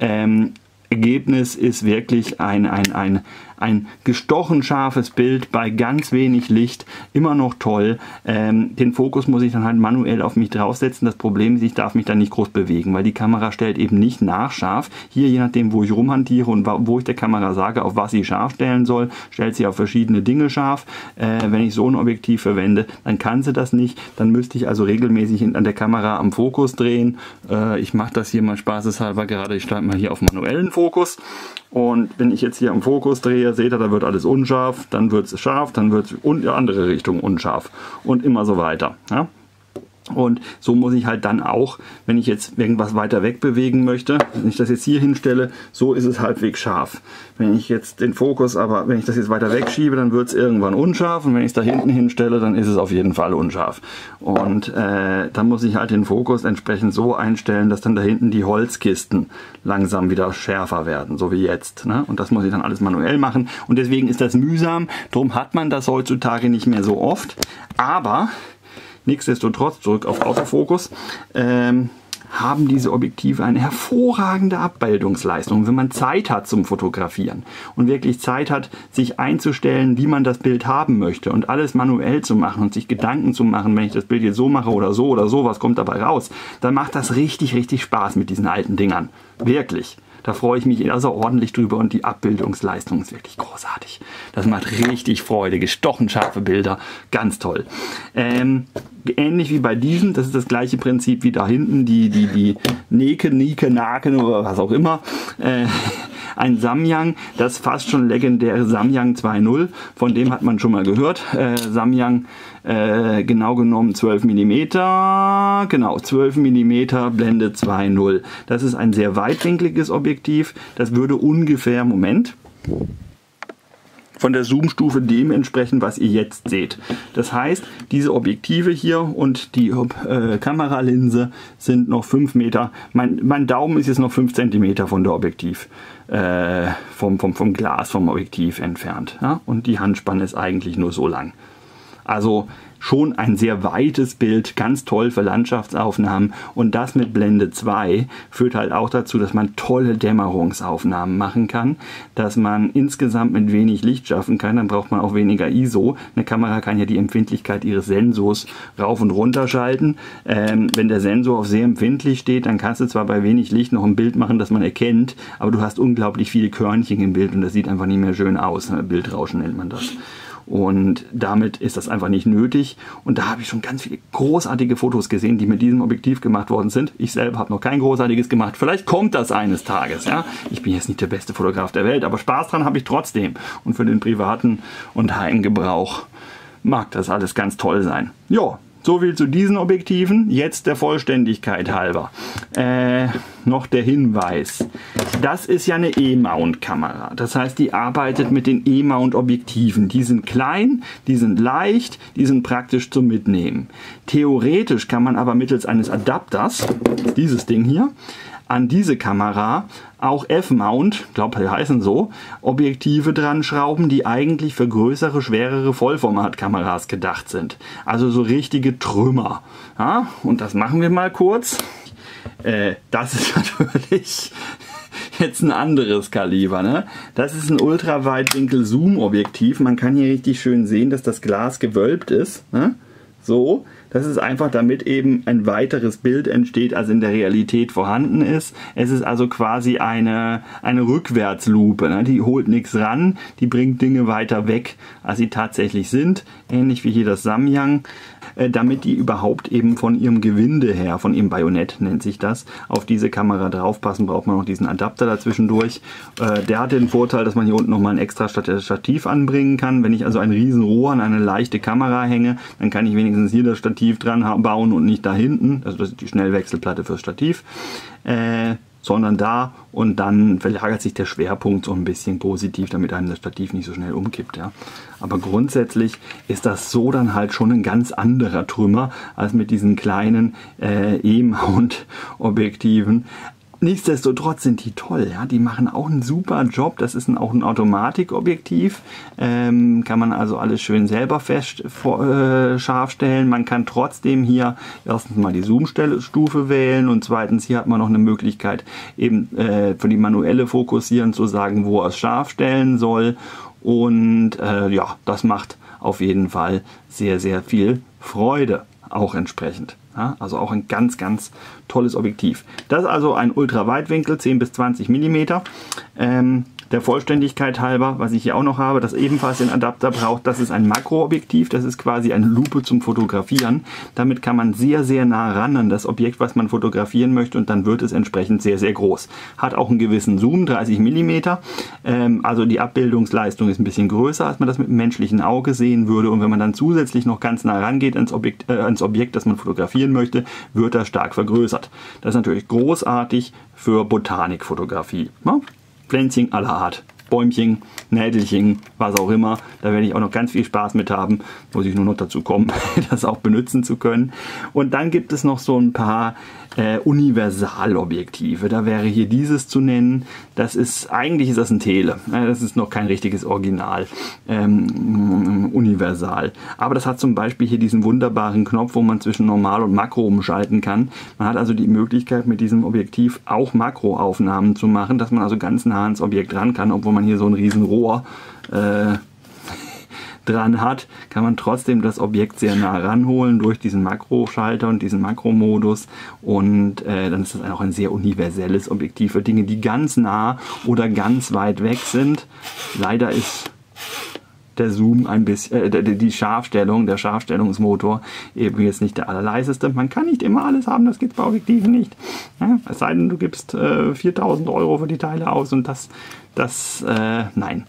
Ergebnis ist wirklich ein gestochen scharfes Bild bei ganz wenig Licht, immer noch toll. Den Fokus muss ich dann halt manuell auf mich draufsetzen. Das Problem ist, ich darf mich dann nicht groß bewegen, weil die Kamera stellt eben nicht nachscharf. Hier, je nachdem, wo ich rumhantiere und wo ich der Kamera sage, auf was sie scharf stellen soll, stellt sie auf verschiedene Dinge scharf. Wenn ich so ein Objektiv verwende, dann kann sie das nicht. Dann müsste ich also regelmäßig an der Kamera am Fokus drehen. Ich mache das hier mal spaßeshalber gerade. Ich starte mal hier auf manuellen Fokus. Und wenn ich jetzt hier am Fokus drehe, seht ihr, da wird alles unscharf, dann wird es scharf, dann wird es in die andere Richtung unscharf und immer so weiter. Ja? Und so muss ich halt dann auch, wenn ich jetzt irgendwas weiter weg bewegen möchte, wenn ich das jetzt hier hinstelle, so ist es halbwegs scharf. Wenn ich jetzt den Fokus, aber wenn ich das jetzt weiter wegschiebe, dann wird es irgendwann unscharf und wenn ich es da hinten hinstelle, dann ist es auf jeden Fall unscharf. Und dann muss ich halt den Fokus entsprechend so einstellen, dass dann da hinten die Holzkisten langsam wieder schärfer werden, so wie jetzt. Ne? Und das muss ich dann alles manuell machen und deswegen ist das mühsam, darum hat man das heutzutage nicht mehr so oft, aber nichtsdestotrotz, zurück auf Autofokus, haben diese Objektive eine hervorragende Abbildungsleistung. Wenn man Zeit hat zum Fotografieren und wirklich Zeit hat, sich einzustellen, wie man das Bild haben möchte und alles manuell zu machen und sich Gedanken zu machen, wenn ich das Bild jetzt so mache oder so, was kommt dabei raus, dann macht das richtig, richtig Spaß mit diesen alten Dingern. Wirklich. Da freue ich mich also ordentlich drüber und die Abbildungsleistung ist wirklich großartig. Das macht richtig Freude. Gestochen scharfe Bilder. Ganz toll. Ähnlich wie bei diesem, das ist das gleiche Prinzip wie da hinten, die Naken oder was auch immer. Ein Samyang, das fast schon legendäre Samyang 2.0, von dem hat man schon mal gehört. Samyang, genau genommen 12 mm, genau 12 mm Blende 2.0. Das ist ein sehr weitwinkliges Objektiv, das würde ungefähr, Moment, von der Zoom-Stufe dementsprechend, was ihr jetzt seht. Das heißt, diese Objektive hier und die Kameralinse sind noch 5 Meter. Mein Daumen ist jetzt noch 5 cm von der Objektiv, vom Glas, vom Objektiv entfernt. Ja? Und die Handspanne ist eigentlich nur so lang. Also schon ein sehr weites Bild, ganz toll für Landschaftsaufnahmen, und das mit Blende 2 führt halt auch dazu, dass man tolle Dämmerungsaufnahmen machen kann, dass man insgesamt mit wenig Licht schaffen kann, dann braucht man auch weniger ISO. Eine Kamera kann ja die Empfindlichkeit ihres Sensors rauf und runter schalten. Wenn der Sensor auf sehr empfindlich steht, dann kannst du zwar bei wenig Licht noch ein Bild machen, das man erkennt, aber du hast unglaublich viele Körnchen im Bild und das sieht einfach nicht mehr schön aus. Bildrauschen nennt man das. Und damit ist das einfach nicht nötig. Und da habe ich schon ganz viele großartige Fotos gesehen, die mit diesem Objektiv gemacht worden sind. Ich selber habe noch kein großartiges gemacht. Vielleicht kommt das eines Tages. Ja? Ich bin jetzt nicht der beste Fotograf der Welt, aber Spaß dran habe ich trotzdem. Und für den privaten und Heimgebrauch mag das alles ganz toll sein. Ja, so viel zu diesen Objektiven. Jetzt der Vollständigkeit halber. Noch der Hinweis. Das ist ja eine E-Mount-Kamera. Das heißt, die arbeitet mit den E-Mount-Objektiven. Die sind klein, die sind leicht, die sind praktisch zum Mitnehmen. Theoretisch kann man aber mittels eines Adapters, dieses Ding hier, an diese Kamera auch F-Mount, ich glaube, die heißen so, Objektive dran schrauben, die eigentlich für größere, schwerere Vollformatkameras gedacht sind. Also so richtige Trümmer. Ja, und das machen wir mal kurz. Das ist natürlich jetzt ein anderes Kaliber. Ne? Das ist ein Ultraweitwinkel-Zoom-Objektiv. Man kann hier richtig schön sehen, dass das Glas gewölbt ist. Ne? So. Das ist einfach, damit eben ein weiteres Bild entsteht, als in der Realität vorhanden ist. Es ist also quasi eine Rückwärtslupe. Ne? Die holt nichts ran, die bringt Dinge weiter weg, als sie tatsächlich sind. Ähnlich wie hier das Samyang. Damit die überhaupt eben von ihrem Gewinde her, von ihrem Bajonett nennt sich das, auf diese Kamera draufpassen, braucht man noch diesen Adapter dazwischen durch. Der hat den Vorteil, dass man hier unten nochmal ein extra Stativ anbringen kann. Wenn ich also ein Riesenrohr an eine leichte Kamera hänge, dann kann ich wenigstens hier das Stativ dran bauen und nicht da hinten. Also das ist die Schnellwechselplatte fürs Stativ. Sondern da, und dann verlagert sich der Schwerpunkt so ein bisschen positiv, damit einem das Stativ nicht so schnell umkippt. Ja. Aber grundsätzlich ist das so dann halt schon ein ganz anderer Trümmer als mit diesen kleinen E-Mount-Objektiven. Nichtsdestotrotz sind die toll, ja? Die machen auch einen super Job. Das ist auch ein Automatikobjektiv. Kann man also alles schön selber scharf stellen. Man kann trotzdem hier erstens mal die Zoom-Stufe wählen und zweitens hier hat man noch eine Möglichkeit, eben für die manuelle Fokussieren zu sagen, wo es scharf stellen soll. Und ja, das macht auf jeden Fall sehr, sehr viel Freude auch entsprechend. Ja, also auch ein ganz, ganz tolles Objektiv. Das ist also ein Ultraweitwinkel, 10 bis 20 mm. Der Vollständigkeit halber, was ich hier auch noch habe, das ebenfalls den Adapter braucht, das ist ein Makroobjektiv, das ist quasi eine Lupe zum Fotografieren. Damit kann man sehr, sehr nah ran an das Objekt, was man fotografieren möchte, und dann wird es entsprechend sehr, sehr groß. Hat auch einen gewissen Zoom, 30 mm, also die Abbildungsleistung ist ein bisschen größer, als man das mit dem menschlichen Auge sehen würde, und wenn man dann zusätzlich noch ganz nah rangeht ans Objekt, das man fotografieren möchte, wird das stark vergrößert. Das ist natürlich großartig für Botanikfotografie. Ja? Pflänzchen aller Art, Bäumchen, Nädelchen, was auch immer. Da werde ich auch noch ganz viel Spaß mit haben. Muss ich nur noch dazu kommen, das auch benutzen zu können. Und dann gibt es noch so ein paar Universalobjektive. Da wäre hier dieses zu nennen. Eigentlich ist das ein Tele. Das ist noch kein richtiges Original Universal. Aber das hat zum Beispiel hier diesen wunderbaren Knopf, wo man zwischen Normal und Makro umschalten kann. Man hat also die Möglichkeit, mit diesem Objektiv auch Makroaufnahmen zu machen, dass man also ganz nah ans Objekt ran kann, obwohl man hier so ein riesen Rohr dran hat, kann man trotzdem das Objekt sehr nah ranholen durch diesen Makroschalter und diesen Makromodus, und dann ist das auch ein sehr universelles Objektiv für Dinge, die ganz nah oder ganz weit weg sind. Leider ist der Zoom ein bisschen, die Scharfstellung, der Scharfstellungsmotor eben jetzt nicht der allerleiseste. Man kann nicht immer alles haben, das geht bei Objektiven nicht. Ja, es sei denn, du gibst 4.000 € für die Teile aus, und nein,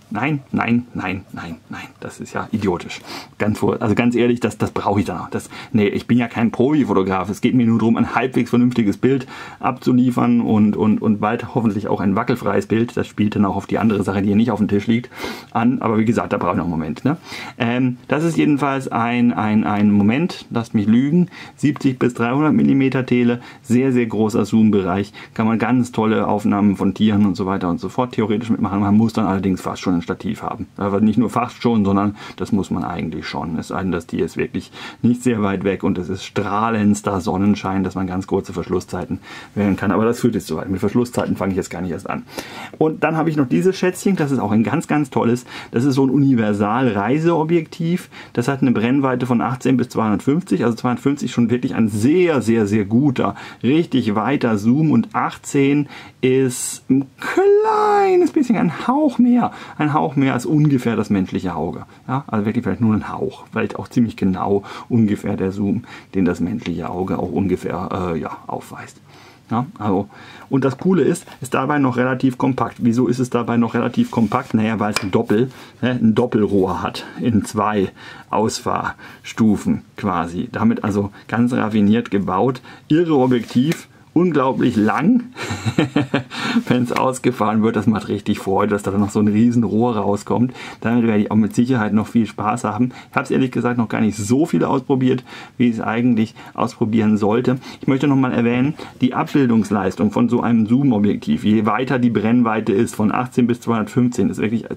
das ist ja idiotisch. Also ganz ehrlich, das brauche ich dann auch. Nee, ich bin ja kein Profi-Fotograf. Es geht mir nur darum, ein halbwegs vernünftiges Bild abzuliefern und bald hoffentlich auch ein wackelfreies Bild. Das spielt dann auch auf die andere Sache, die hier nicht auf dem Tisch liegt, an. Aber wie gesagt, da brauche ich noch Moment. Ne? Das ist jedenfalls ein Moment, lasst mich lügen, 70 bis 300 mm Tele, sehr, sehr großer Zoom-Bereich, kann man ganz tolle Aufnahmen von Tieren und so weiter und so fort theoretisch mitmachen. Man muss dann allerdings fast schon ein Stativ haben. Aber nicht nur fast schon, sondern das muss man eigentlich schon. Es sei denn, das Tier ist wirklich nicht sehr weit weg und es ist strahlendster Sonnenschein, dass man ganz kurze Verschlusszeiten wählen kann. Aber das führt jetzt zu weit. Mit Verschlusszeiten fange ich jetzt gar nicht erst an. Und dann habe ich noch dieses Schätzchen, das ist auch ein ganz, ganz tolles. Das ist so ein Universal-Reiseobjektiv. Das hat eine Brennweite von 18 bis 250. Also 250 schon wirklich ein sehr, sehr, sehr guter, richtig weiter Zoom. Und 18 ist ein kleines bisschen, ein Hauch mehr als ungefähr das menschliche Auge. Ja, also wirklich vielleicht nur ein Hauch, vielleicht auch ziemlich genau ungefähr der Zoom, den das menschliche Auge auch ungefähr aufweist. Ja, also, und das Coole ist dabei noch relativ kompakt. Wieso ist es dabei noch relativ kompakt? Naja, weil es ein Doppelrohr hat in 2 Ausfahrstufen quasi. Damit also ganz raffiniert gebaut. Irre Objektiv. Unglaublich lang, wenn es ausgefahren wird. Das macht richtig Freude, dass da noch so ein riesen Rohr rauskommt. Damit werde ich auch mit Sicherheit noch viel Spaß haben. Ich habe es ehrlich gesagt noch gar nicht so viel ausprobiert, wie ich es eigentlich ausprobieren sollte. Ich möchte noch mal erwähnen, die Abbildungsleistung von so einem Zoom-Objektiv, je weiter die Brennweite ist, von 18 bis 250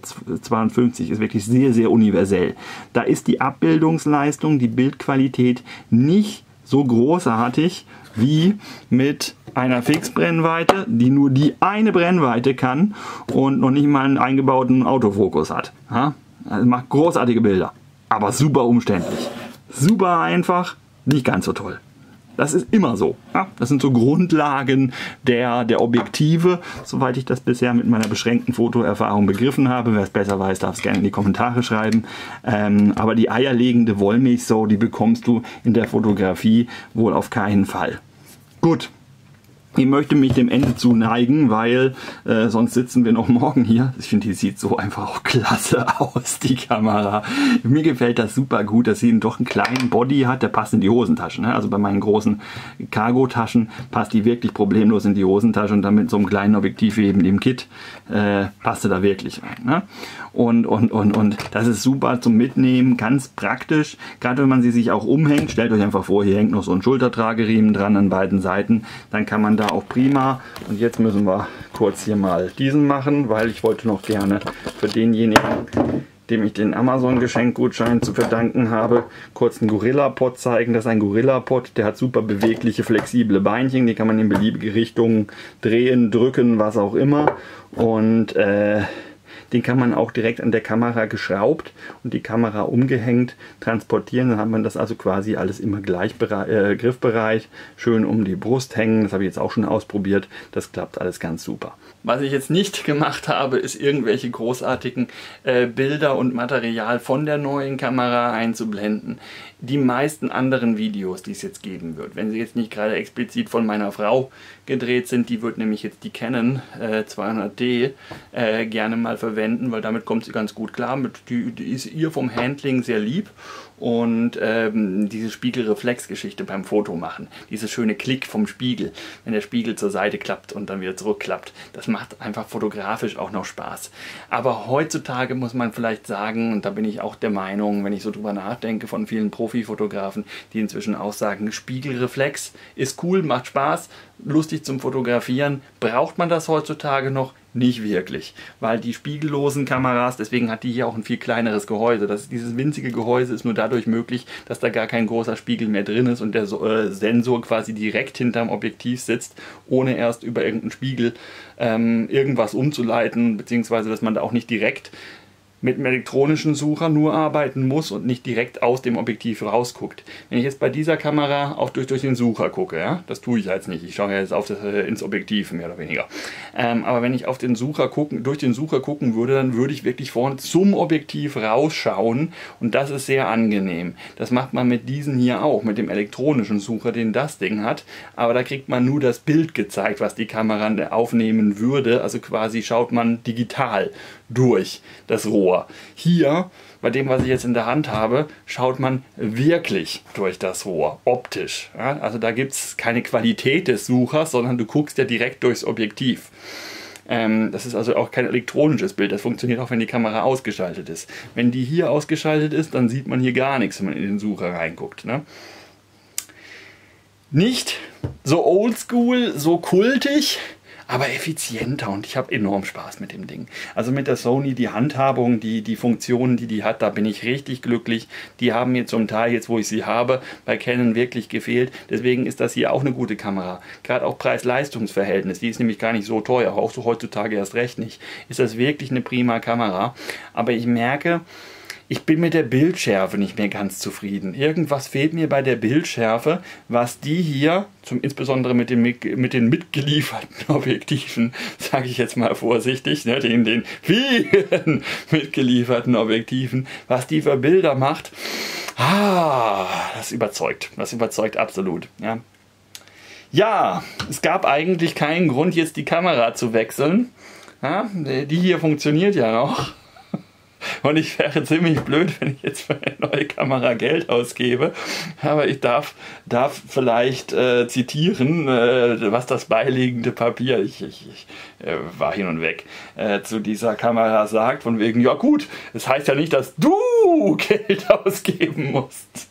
ist wirklich sehr, sehr universell. Da ist die Abbildungsleistung, die Bildqualität nicht so großartig wie mit einer Fixbrennweite, die nur die eine Brennweite kann und noch nicht mal einen eingebauten Autofokus hat. Ja? Also macht großartige Bilder, aber super umständlich. Super einfach, nicht ganz so toll. Das ist immer so. Ja? Das sind so Grundlagen der Objektive, soweit ich das bisher mit meiner beschränkten Fotoerfahrung begriffen habe. Wer es besser weiß, darf es gerne in die Kommentare schreiben. Aber die eierlegende Wollmilchsau, die bekommst du in der Fotografie wohl auf keinen Fall. Gut. Ich möchte mich dem Ende zuneigen, weil sonst sitzen wir noch morgen hier. Ich finde, die sieht so einfach auch klasse aus, die Kamera. Mir gefällt das super gut, dass sie doch einen kleinen Body hat, der passt in die Hosentasche. Ne? Also bei meinen großen Cargo-Taschen passt die wirklich problemlos in die Hosentasche und dann mit so einem kleinen Objektiv wie eben dem Kit passt sie da wirklich rein. Ne? Und das ist super zum Mitnehmen, ganz praktisch. Gerade wenn man sie sich auch umhängt, stellt euch einfach vor, hier hängt noch so ein Schultertrageriemen dran an beiden Seiten. Dann kann man da auch prima. Und jetzt müssen wir kurz hier mal diesen machen, weil ich wollte noch gerne für denjenigen, dem ich den Amazon-Geschenkgutschein zu verdanken habe, kurz einen Gorilla-Pod zeigen. Das ist ein Gorilla-Pod, der hat super bewegliche, flexible Beinchen. Die kann man in beliebige Richtungen drehen, drücken, was auch immer. Und den kann man auch direkt an der Kamera geschraubt und die Kamera umgehängt transportieren. Dann hat man das also quasi alles immer gleich griffbereit, schön um die Brust hängen. Das habe ich jetzt auch schon ausprobiert. Das klappt alles ganz super. Was ich jetzt nicht gemacht habe, ist irgendwelche großartigen Bilder und Material von der neuen Kamera einzublenden. Die meisten anderen Videos, die es jetzt geben wird, wenn sie jetzt nicht gerade explizit von meiner Frau gedreht sind, die wird nämlich jetzt die Canon 200D gerne mal verwenden, weil damit kommt sie ganz gut klar. Die ist ihr vom Handling sehr lieb. Und diese Spiegelreflexgeschichte beim Foto machen, dieses schöne Klick vom Spiegel, wenn der Spiegel zur Seite klappt und dann wieder zurückklappt, das macht einfach fotografisch auch noch Spaß. Aber heutzutage muss man vielleicht sagen, und da bin ich auch der Meinung, wenn ich so drüber nachdenke von vielen Profifotografen, die inzwischen auch sagen, Spiegelreflex ist cool, macht Spaß, lustig zum Fotografieren. Braucht man das heutzutage noch? Nicht wirklich, weil die spiegellosen Kameras, deswegen hat die hier auch ein viel kleineres Gehäuse. Dieses winzige Gehäuse ist nur dadurch möglich, dass da gar kein großer Spiegel mehr drin ist und der Sensor quasi direkt hinterm Objektiv sitzt, ohne erst über irgendeinen Spiegel irgendwas umzuleiten, beziehungsweise dass man da auch nicht direkt mit einem elektronischen Sucher nur arbeiten muss und nicht direkt aus dem Objektiv rausguckt. Wenn ich jetzt bei dieser Kamera auch durch den Sucher gucke, ja, das tue ich jetzt nicht, ich schaue ja jetzt ins Objektiv mehr oder weniger, aber wenn ich auf den Sucher durch den Sucher gucken würde, dann würde ich wirklich vorne zum Objektiv rausschauen und das ist sehr angenehm. Das macht man mit diesen hier auch, mit dem elektronischen Sucher, den das Ding hat, aber da kriegt man nur das Bild gezeigt, was die Kamera aufnehmen würde, also quasi schaut man digital durch das Rohr. Hier, bei dem, was ich jetzt in der Hand habe, schaut man wirklich durch das Rohr, optisch. Ja, also da gibt es keine Qualität des Suchers, sondern du guckst ja direkt durchs Objektiv. Das ist also auch kein elektronisches Bild, das funktioniert auch, wenn die Kamera ausgeschaltet ist. Wenn die hier ausgeschaltet ist, dann sieht man hier gar nichts, wenn man in den Sucher reinguckt. Ne? Nicht so oldschool, so kultig, aber effizienter und ich habe enorm Spaß mit dem Ding. Also mit der Sony, die Handhabung, die Funktionen, die hat, da bin ich richtig glücklich. Die haben mir zum Teil, jetzt wo ich sie habe, bei Canon wirklich gefehlt. Deswegen ist das hier auch eine gute Kamera. Gerade auch Preis-Leistungs-Verhältnis, die ist nämlich gar nicht so teuer, auch so heutzutage erst recht nicht. Ist das wirklich eine prima Kamera. Aber ich merke, ich bin mit der Bildschärfe nicht mehr ganz zufrieden. Irgendwas fehlt mir bei der Bildschärfe, was die hier, insbesondere mit den mitgelieferten Objektiven, sage ich jetzt mal vorsichtig, ne, den vielen mitgelieferten Objektiven, was die für Bilder macht, das überzeugt absolut. Ja. Ja, es gab eigentlich keinen Grund, jetzt die Kamera zu wechseln. Ja, die hier funktioniert ja noch. Und ich wäre ziemlich blöd, wenn ich jetzt für eine neue Kamera Geld ausgebe. Aber ich darf vielleicht zitieren, was das beiliegende Papier, ich war hin und weg, zu dieser Kamera sagt. Von wegen, ja gut, das heißt ja nicht, dass du Geld ausgeben musst.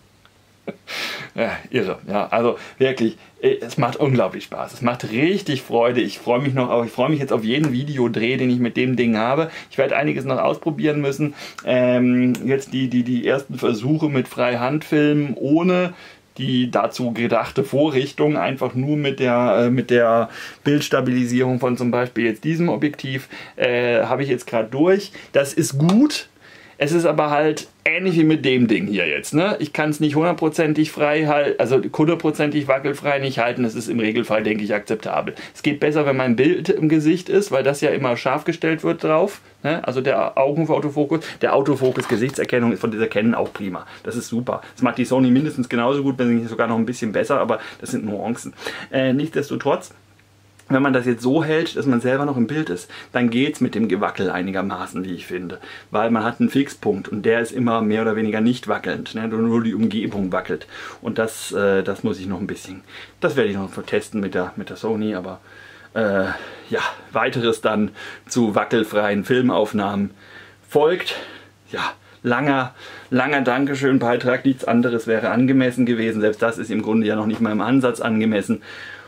Ja, irre. Ja, also wirklich, es macht unglaublich Spaß. Es macht richtig Freude. Ich freue mich jetzt auf jeden Videodreh, den ich mit dem Ding habe. Ich werde einiges noch ausprobieren müssen. Jetzt die ersten Versuche mit Freihandfilmen ohne die dazu gedachte Vorrichtung, einfach nur mit der Bildstabilisierung von zum Beispiel jetzt diesem Objektiv, habe ich jetzt gerade durch. Das ist gut. Es ist aber halt ähnlich wie mit dem Ding hier jetzt. Ne? Ich kann es nicht hundertprozentig frei halten, also hundertprozentig wackelfrei nicht halten. Das ist im Regelfall, denke ich, akzeptabel. Es geht besser, wenn mein Bild im Gesicht ist, weil das ja immer scharf gestellt wird drauf. Ne? Also der Augenautofokus, der Autofokus Gesichtserkennung ist von dieser Canon auch prima. Das ist super. Das macht die Sony mindestens genauso gut, wenn nicht sogar noch ein bisschen besser, aber das sind Nuancen. Nichtsdestotrotz, wenn man das jetzt so hält, dass man selber noch im Bild ist, dann geht es mit dem Gewackel einigermaßen, wie ich finde. Weil man hat einen Fixpunkt und der ist immer mehr oder weniger nicht wackelnd. Ne? Nur die Umgebung wackelt. Und das muss ich noch ein bisschen, das werde ich noch testen mit der Sony, aber ja, weiteres dann zu wackelfreien Filmaufnahmen folgt. Ja, langer Dankeschön-Beitrag, nichts anderes wäre angemessen gewesen. Selbst das ist im Grunde ja noch nicht mal im Ansatz angemessen.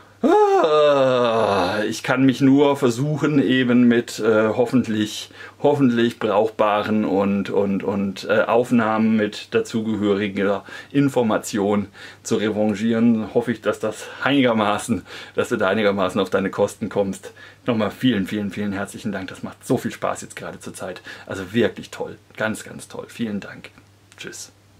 Ich kann mich nur versuchen, eben mit hoffentlich brauchbaren und Aufnahmen mit dazugehöriger Information zu revanchieren. Hoffe ich, dass du da einigermaßen auf deine Kosten kommst. Nochmal vielen herzlichen Dank. Das macht so viel Spaß jetzt gerade zur Zeit. Also wirklich toll. Ganz toll. Vielen Dank. Tschüss.